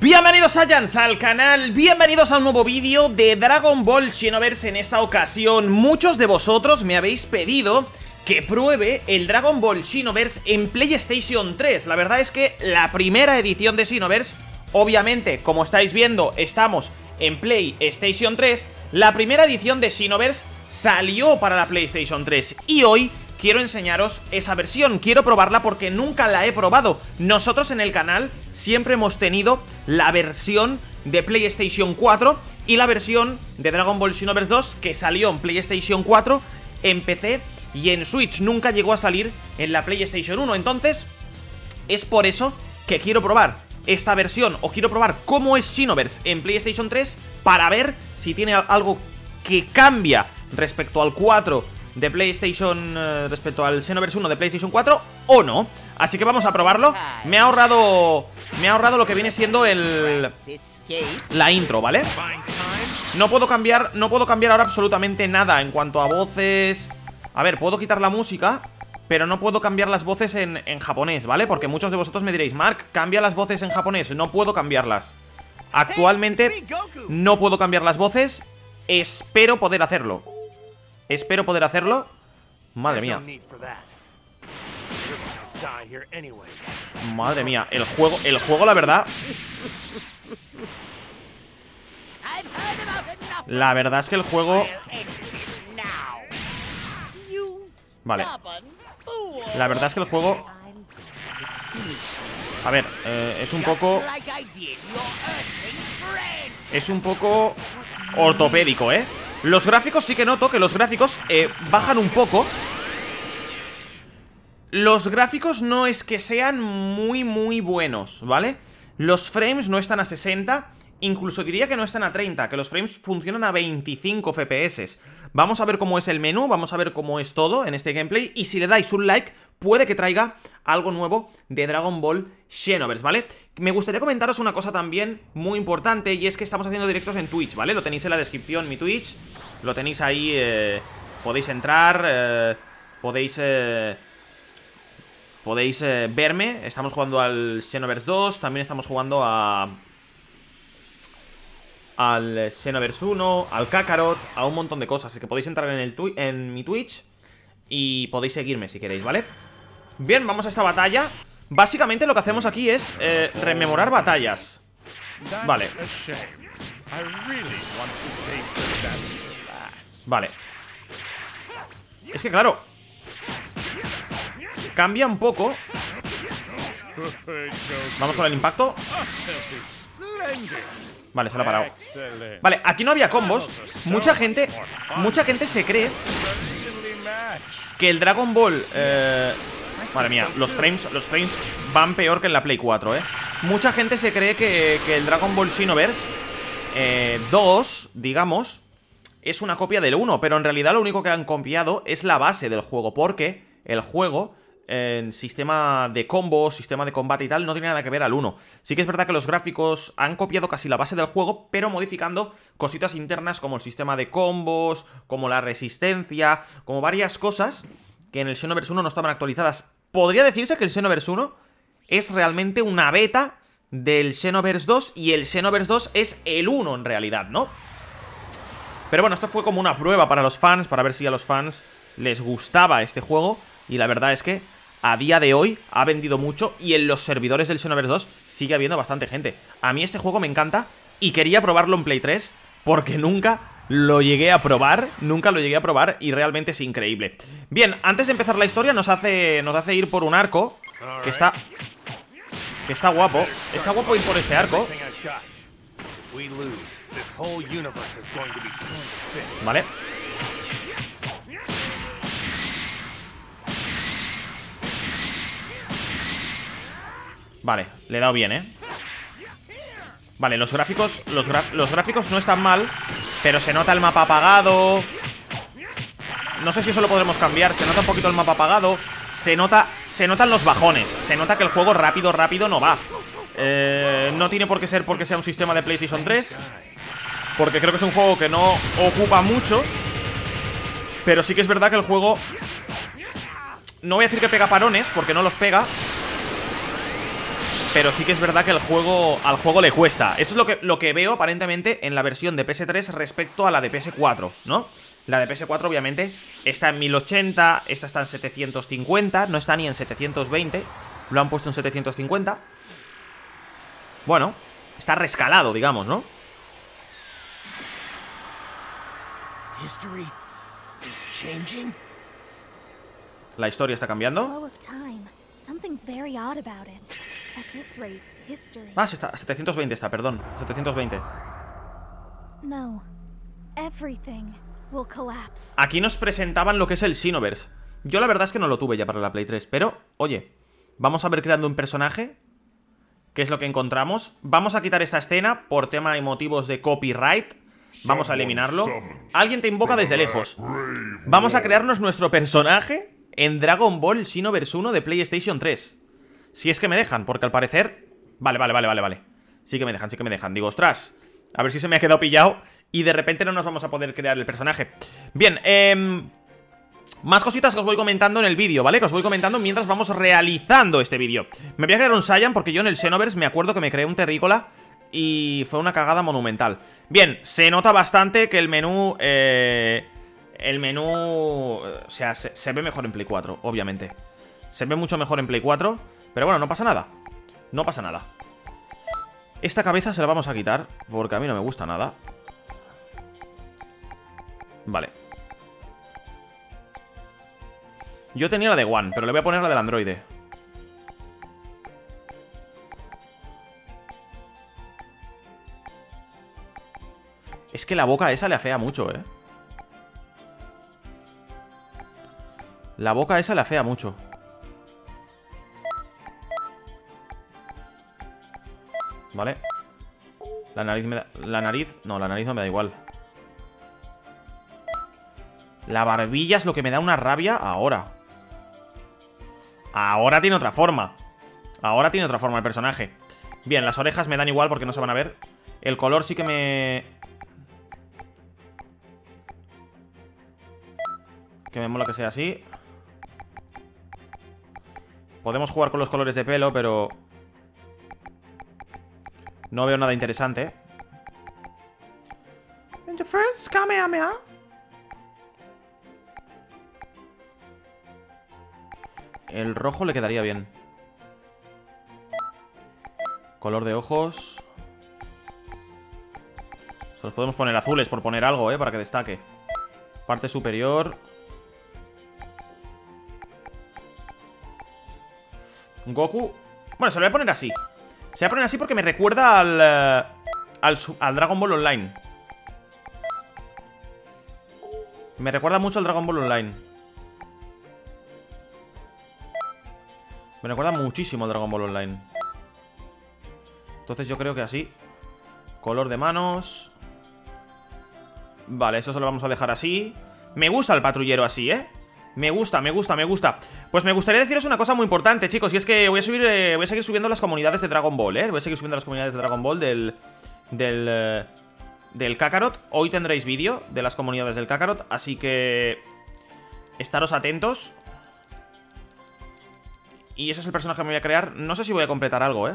Bienvenidos a Jans al canal, bienvenidos a un nuevo vídeo de Dragon Ball Xenoverse. En esta ocasión, muchos de vosotros me habéis pedido que pruebe el Dragon Ball Xenoverse en PlayStation 3. La verdad es que la primera edición de Xenoverse, obviamente, como estáis viendo, estamos en PlayStation 3. La primera edición de Xenoverse salió para la PlayStation 3 y hoy quiero enseñaros esa versión, quiero probarla porque nunca la he probado. Nosotros en el canal siempre hemos tenido la versión de PlayStation 4 y la versión de Dragon Ball Xenoverse 2 que salió en PlayStation 4, en PC y en Switch. Nunca llegó a salir en la PlayStation 1, entonces es por eso que quiero probar esta versión, o quiero probar cómo es Xenoverse en PlayStation 3 para ver si tiene algo que cambia respecto al 4 de PlayStation, respecto al Xenoverse 1 de PlayStation 4 o no. Así que vamos a probarlo. Me ha ahorrado lo que viene siendo la intro, ¿vale? No puedo cambiar ahora absolutamente nada en cuanto a voces. A ver, puedo quitar la música, pero no puedo cambiar las voces en japonés, ¿vale? Porque muchos de vosotros me diréis: Mark, cambia las voces en japonés. No puedo cambiarlas. Actualmente no puedo cambiar las voces. Espero poder hacerlo. Madre mía. Madre mía, el juego, la verdad. La verdad es que el juego. Vale. La verdad es que el juego. A ver, es un poco ortopédico, ¿eh? Los gráficos sí que noto que los gráficos bajan un poco. Los gráficos no es que sean muy buenos, ¿vale? Los frames no están a 60, incluso diría que no están a 30, que los frames funcionan a 25 FPS. Vamos a ver cómo es el menú, vamos a ver cómo es todo en este gameplay. Y si le dais un like, puede que traiga algo nuevo de Dragon Ball Xenoverse, ¿vale? Me gustaría comentaros una cosa también muy importante, y es que estamos haciendo directos en Twitch, ¿vale? Lo tenéis en la descripción, mi Twitch. Lo tenéis ahí, podéis entrar, podéis verme. Estamos jugando al Xenoverse 2, también estamos jugando al Xenoverse 1, al Kakarot, a un montón de cosas. Así que podéis entrar en mi Twitch y podéis seguirme si queréis, ¿vale? Bien, vamos a esta batalla. Básicamente lo que hacemos aquí es rememorar batallas. Vale. Vale. Es que claro, cambia un poco. Vamos con el impacto. Vale, se lo ha parado. Vale, aquí no había combos. Mucha gente se cree que el Dragon Ball madre mía, los frames van peor que en la Play 4, Mucha gente se cree que el Dragon Ball Xenoverse 2, digamos, es una copia del 1, pero en realidad lo único que han copiado es la base del juego, porque el juego, en sistema de combos, sistema de combate y tal, no tiene nada que ver al 1. Sí que es verdad que los gráficos han copiado casi la base del juego, pero modificando cositas internas como el sistema de combos, como la resistencia, como varias cosas que en el Xenoverse 1 no estaban actualizadas. Podría decirse que el Xenoverse 1 es realmente una beta del Xenoverse 2 y el Xenoverse 2 es el 1 en realidad, ¿no? Pero bueno, esto fue como una prueba para los fans, para ver si a los fans les gustaba este juego. Y la verdad es que a día de hoy ha vendido mucho y en los servidores del Xenoverse 2 sigue habiendo bastante gente. A mí este juego me encanta y quería probarlo en Play 3 porque nunca lo llegué a probar y realmente es increíble. Bien, antes de empezar la historia nos hace ir por un arco que está guapo. Está guapo ir por este arco. Vale. Vale, le he dado bien, Vale, los gráficos no están mal, pero se nota el mapa apagado. No sé si eso lo podremos cambiar. Se nota un poquito el mapa apagado. Se notan los bajones. Se nota que el juego rápido no va. No tiene por qué ser porque sea un sistema de PlayStation 3, porque creo que es un juego que no ocupa mucho. Pero sí que es verdad que el juego, no voy a decir que pega parones, porque no los pega, Pero sí que es verdad que al juego le cuesta. Eso es lo que veo aparentemente en la versión de PS3 respecto a la de PS4, ¿no? La de PS4 obviamente está en 1080, esta está en 750, no está ni en 720, lo han puesto en 750. Bueno, está rescalado, digamos, ¿no? La historia está cambiando. Ah, sí está, 720 está, perdón, 720. Aquí nos presentaban lo que es el Xenoverse. Yo la verdad es que no lo tuve ya para la Play 3, pero, oye, vamos a ver creando un personaje. ¿Qué es lo que encontramos? Vamos a quitar esta escena por tema y motivos de copyright. Vamos a eliminarlo. Alguien te invoca desde lejos. Vamos a crearnos nuestro personaje en Dragon Ball Xenoverse 1 de PlayStation 3. Si es que me dejan, porque al parecer... Vale. Sí que me dejan. Digo, ostras, a ver si se me ha quedado pillado y de repente no nos vamos a poder crear el personaje. Bien, más cositas que os voy comentando en el vídeo, ¿vale? Que os voy comentando mientras vamos realizando este vídeo. Me voy a crear un Saiyan porque yo en el Xenoverse me acuerdo que me creé un Terrícola y fue una cagada monumental. Bien, se nota bastante que el menú... o sea, se ve mejor en Play 4, obviamente. Se ve mucho mejor en Play 4. Pero bueno, no pasa nada. No pasa nada. Esta cabeza se la vamos a quitar porque a mí no me gusta nada. Vale. Yo tenía la de One, pero le voy a poner la del androide. Es que la boca esa le afea mucho, ¿eh? La boca esa le afea mucho. Vale. La nariz me da... La nariz... No, la nariz no me da igual. La barbilla es lo que me da una rabia ahora. Ahora tiene otra forma. Ahora tiene otra forma el personaje. Bien, las orejas me dan igual porque no se van a ver. El color sí que me mola que sea así. Podemos jugar con los colores de pelo, pero... no veo nada interesante. In the first Kamehameha. El rojo le quedaría bien. Color de ojos. Se los podemos poner azules por poner algo, para que destaque. Parte superior. Goku. Bueno, se lo voy a poner así. Se va a poner así porque me recuerda al Dragon Ball Online. Me recuerda mucho al Dragon Ball Online. Me recuerda muchísimo al Dragon Ball Online. Entonces yo creo que así. Color de manos. Vale, eso se lo vamos a dejar así. Me gusta el patrullero así, Me gusta. Pues me gustaría deciros una cosa muy importante, chicos. Y es que voy a seguir subiendo las comunidades de Dragon Ball, Voy a seguir subiendo las comunidades de Dragon Ball del Kakarot. Hoy tendréis vídeo de las comunidades del Kakarot, así que estaros atentos. Y ese es el personaje que me voy a crear. No sé si voy a completar algo,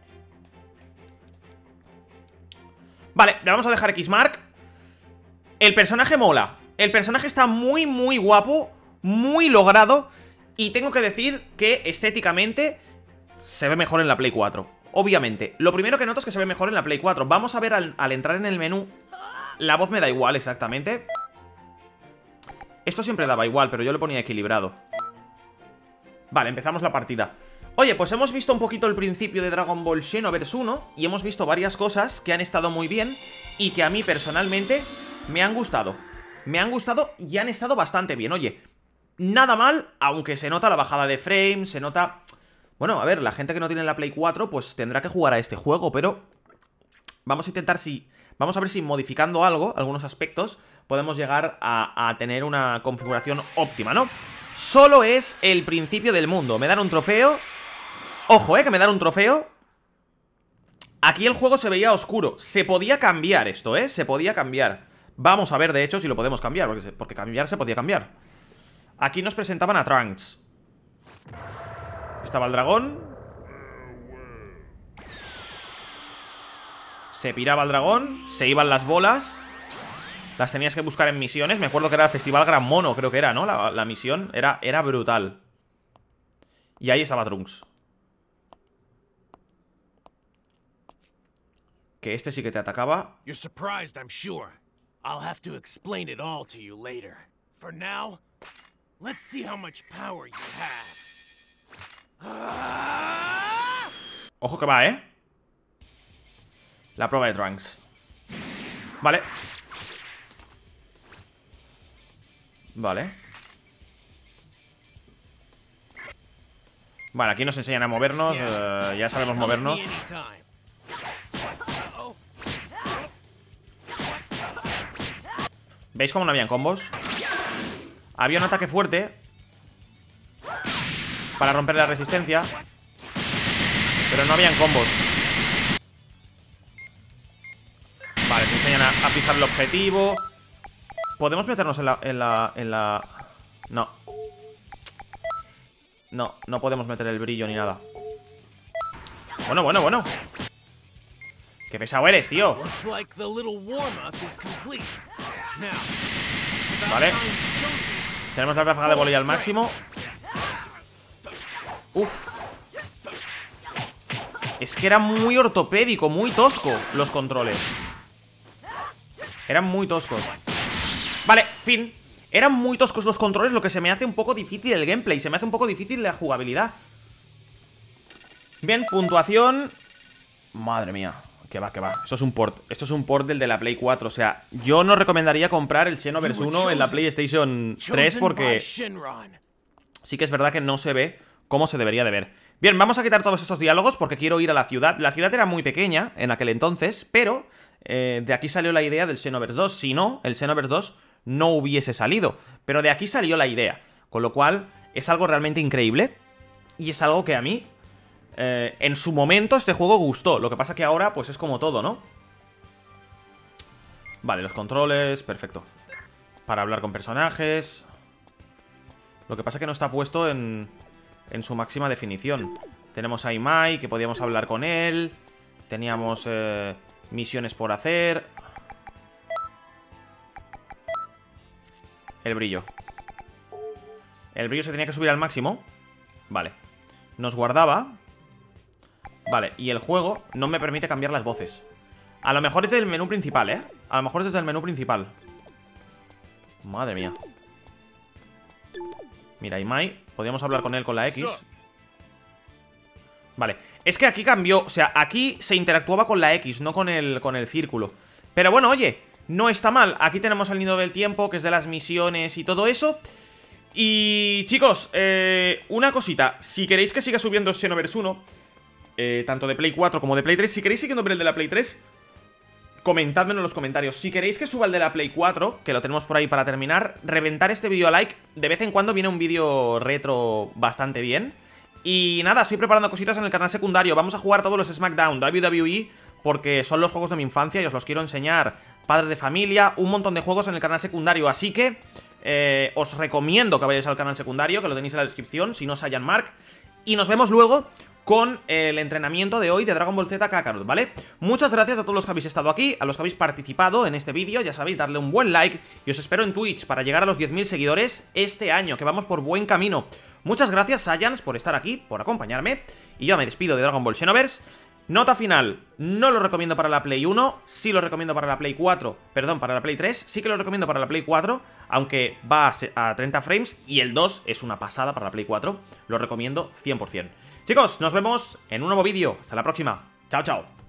Vale, le vamos a dejar X-Mark. El personaje mola. El personaje está muy, muy guapo, muy logrado. Y tengo que decir que estéticamente se ve mejor en la Play 4. Obviamente, lo primero que noto es que se ve mejor en la Play 4. Vamos a ver al entrar en el menú. La voz me da igual exactamente. Esto siempre daba igual, pero yo lo ponía equilibrado. Vale, empezamos la partida. Oye, pues hemos visto un poquito el principio de Dragon Ball Xenoverse 1 y hemos visto varias cosas que han estado muy bien y que a mí personalmente me han gustado. Me han gustado y han estado bastante bien. Oye, nada mal, aunque se nota la bajada de frames, se nota... Bueno, a ver, la gente que no tiene la Play 4 pues tendrá que jugar a este juego, pero vamos a intentar vamos a ver si modificando algo, algunos aspectos, podemos llegar a tener una configuración óptima, ¿no? Solo es el principio del mundo. Me dan un trofeo. Ojo, que me dan un trofeo. Aquí el juego se veía oscuro. Se podía cambiar esto, se podía cambiar. Vamos a ver, de hecho, si lo podemos cambiar, porque cambiar se podía cambiar. Aquí nos presentaban a Trunks. Estaba el dragón. Se piraba el dragón, se iban las bolas. Las tenías que buscar en misiones. Me acuerdo que era el Festival Gran Mono, creo que era, ¿no? La misión era brutal. Y ahí estaba Trunks. Que este sí que te atacaba. You're surprised, I'm sure. I'll have to explain it all to you later. For now, let's see how much power you have. Ojo que va, ¿eh? La prueba de Trunks. Vale. Vale. Vale, aquí nos enseñan a movernos. Ya sabemos movernos. ¿Veis cómo no habían combos? Había un ataque fuerte para romper la resistencia, pero no habían combos. Vale, te enseñan a fijar el objetivo. ¿Podemos meternos en la... No. No podemos meter el brillo ni nada. Bueno. Qué pesado eres, tío. Vale. Tenemos la ráfaga de volei al máximo. Uf. Es que era muy ortopédico, muy tosco los controles. Eran muy toscos. Vale, fin. Eran muy toscos los controles, lo que se me hace un poco difícil el gameplay. Se me hace un poco difícil la jugabilidad. Bien, puntuación. Madre mía. Que va. Esto es un port. Esto es un port del de la Play 4. O sea, yo no recomendaría comprar el Xenoverse 1 en la PlayStation 3 porque sí que es verdad que no se ve como se debería de ver. Bien, vamos a quitar todos estos diálogos porque quiero ir a la ciudad. La ciudad era muy pequeña en aquel entonces, pero de aquí salió la idea del Xenoverse 2. Si no, el Xenoverse 2 no hubiese salido. Pero de aquí salió la idea. Con lo cual, es algo realmente increíble. Y es algo que a mí... en su momento este juego gustó. Lo que pasa que ahora pues es como todo, ¿no? Vale, los controles, perfecto. Para hablar con personajes. Lo que pasa que no está puesto en su máxima definición. Tenemos a Imai, que podíamos hablar con él. Teníamos misiones por hacer. El brillo. El brillo se tenía que subir al máximo. Vale. Nos guardaba. Vale, y el juego no me permite cambiar las voces. A lo mejor es del menú principal, ¿eh? A lo mejor es desde el menú principal. Madre mía. Mira, Imai, podríamos hablar con él con la X. Vale, es que aquí cambió. O sea, aquí se interactuaba con la X, no con el círculo. Pero bueno, oye, no está mal. Aquí tenemos el nido del tiempo, que es de las misiones y todo eso. Y chicos, una cosita. Si queréis que siga subiendo Xenoverse 1, tanto de Play 4 como de Play 3, si queréis siguiendo el de la Play 3, comentádmelo en los comentarios. Si queréis que suba el de la Play 4, que lo tenemos por ahí para terminar, reventar este vídeo a like. De vez en cuando viene un vídeo retro bastante bien. Y nada, estoy preparando cositas en el canal secundario. Vamos a jugar todos los SmackDown, WWE, porque son los juegos de mi infancia y os los quiero enseñar. Padre de familia, un montón de juegos en el canal secundario. Así que os recomiendo que vayáis al canal secundario, que lo tenéis en la descripción, si no Saiyan Mark. Y nos vemos luego con el entrenamiento de hoy de Dragon Ball Z Kakarot, ¿vale? Muchas gracias a todos los que habéis estado aquí, a los que habéis participado en este vídeo. Ya sabéis, darle un buen like y os espero en Twitch para llegar a los 10.000 seguidores este año, que vamos por buen camino. Muchas gracias, Saiyans, por estar aquí, por acompañarme. Y yo me despido de Dragon Ball Xenoverse. Nota final, no lo recomiendo para la Play 1, sí lo recomiendo para la Play 4, perdón, para la Play 3, sí que lo recomiendo para la Play 4, aunque va a 30 frames, y el 2 es una pasada para la Play 4, lo recomiendo 100%. Chicos, nos vemos en un nuevo vídeo, hasta la próxima, chao, chao.